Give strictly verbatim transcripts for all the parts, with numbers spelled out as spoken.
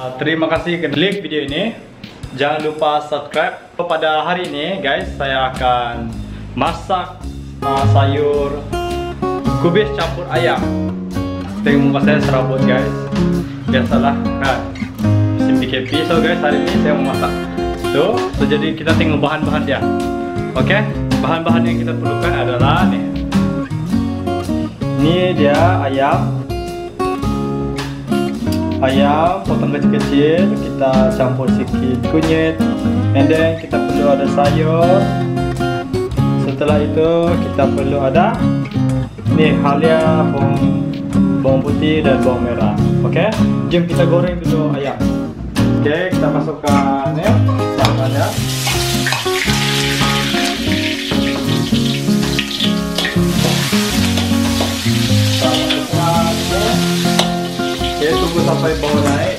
Terima kasih kerana klik video ini. Jangan lupa subscribe. Pada hari ini guys, saya akan masak uh, sayur kubis campur ayam. Tengok muka saya serabut guys. Biasalah kan, musim P K P. So guys, hari ini saya mau masak. So, so jadi kita tengok bahan-bahan dia. Oke, okay? Bahan-bahan yang kita perlukan adalah nih. Ini dia ayam. Ayam potong kecil-kecil, kita campur sedikit kunyit, and then kita perlu ada sayur. Setelah itu kita perlu ada nih halia, bawang, bawang putih dan bawang merah. Oke, okay? Jom kita goreng dulu ayam. Oke, okay, kita masukkan ya bahannya. Oke, tunggu sampai bau naik.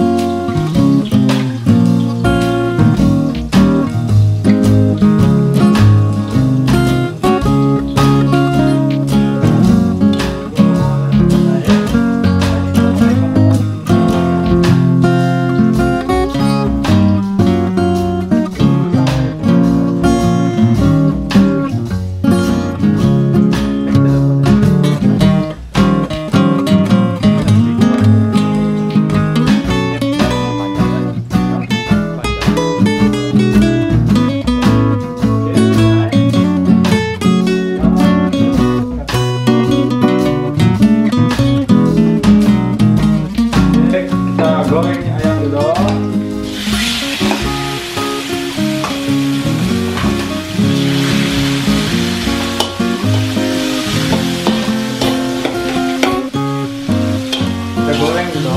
Goreng ayam dulu. Kita goreng dulu.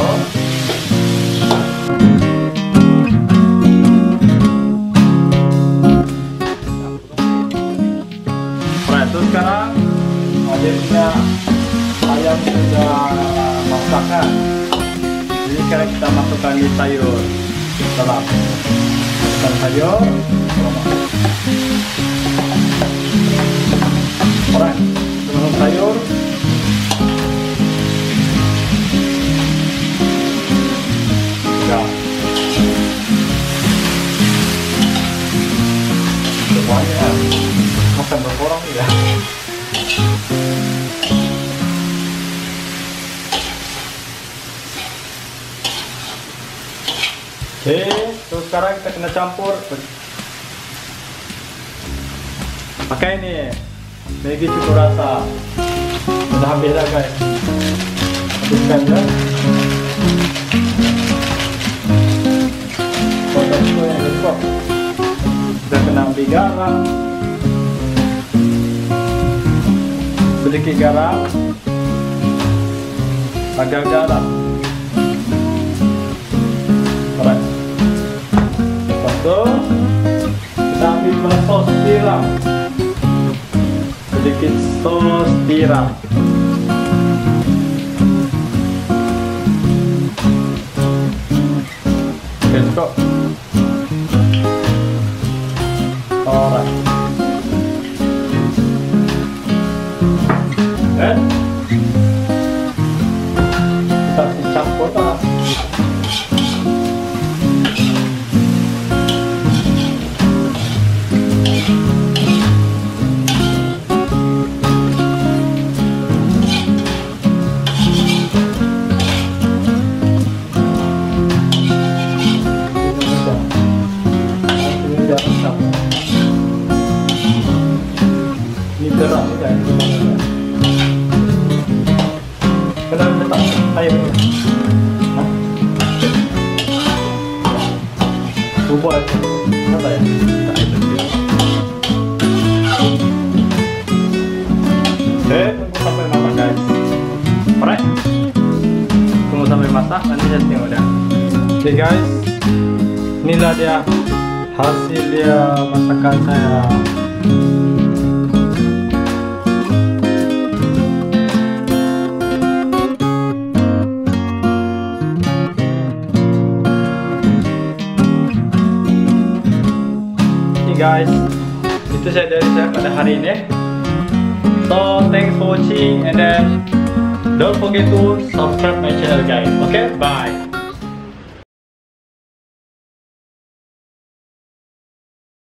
Alright, terus sekarang adanya ayam sudah masak kan. Jadi sekarang kita masukkan di sayur dalam. Masukkan sayur. Alright, kita masuk sayur. Ya. Semuanya makan berkorong ya. Oke, terus sekarang kita kena campur. Pakai ini Maggi cukup rasa. Sudah habis dah guys. Habiskan ya. Potong itu yang cukup. Kita kena ambil garam. Sedikit garam. Agak garam. Alright. So, kita ambil sos tiram, sedikit sos tiram. Oke, cukup. Alright. Dan kita campur lah. Ini berat juga ini. Kenapa letak air ini? Hah? Bubur aja. Kenapa ya? Tak air sendiri. Oke, tunggu sampai masak guys. Alright. Tunggu sampai masak, nanti saya tengok dah. Oke guys, inilah dia hasil dia masakan saya. Guys, itu saya dari saya pada hari ini. So thanks for watching, and then don't forget to subscribe my channel guys. Okay, bye.